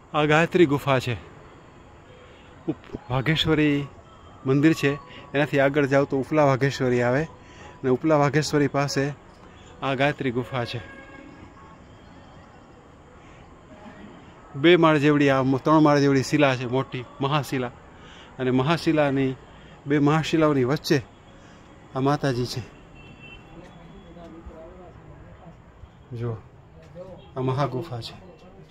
આ ગાયત્રી ગુફા છે. વાઘેશ્વરી મંદિર છે, એનાથી આગળ જાવ તો ઉપલા વાઘેશ્વરી આવે અને ઉપલા વાઘેશ્વરી પાસે આ ગાયત્રી ગુફા છે. 2 માળ જેવડી આ 3 માળ જેવડી શિલા છે, મોટી મહાશિલા. અને મહાશિલાની 2 મહાશિલાઓની વચ્ચે આ માતાજી છે. જો આ મહાગુફા છે.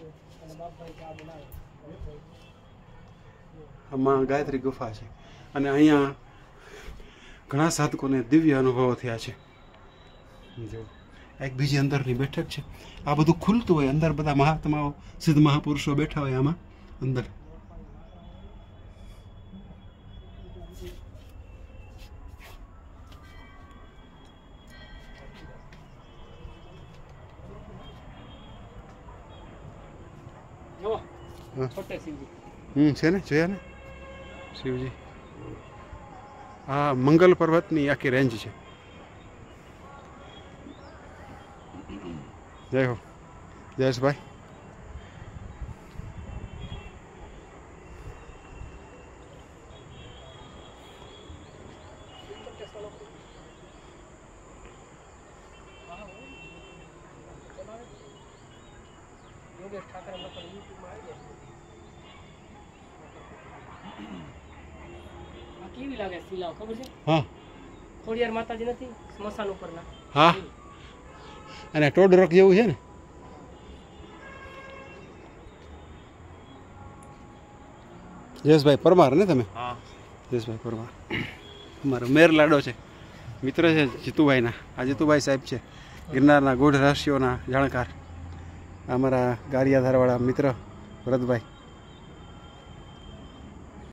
આમાં ગાયત્રી ગુફા છે અને અહીંયા ઘણા સાધકોને દિવ્ય અનુભવો થયા છે. જો એક બીજી અંદરની બેઠક છે. આ બધું ખુલતું હોય, અંદર બધા મહાત્માઓ સિદ્ધ મહાપુરુષો બેઠા હોય આમાં અંદર. છે ને, જોયા ને શિવજી. આ મંગલ પર્વતની આખી રેન્જ છે. જય હો જયેશભાઈ. કેવી લાગે શિલાઓ ખબર છે? હા, ખોડિયાર માતાજી નથી સ્મશાન ઉપરના? હા, અને ટોડરક જેવું છે ને. જયેશભાઈ પરમાર ને તમે? હા, જયેશભાઈ પરમાર અમારો મેર લાડો છે, મિત્ર છે જીતુભાઈના. આ જીતુભાઈ સાહેબ છે ગિરનારના ગૂઢ રહસ્યોના જાણકાર. અમારા ગારિયાધારવાળા મિત્ર ભરતભાઈ.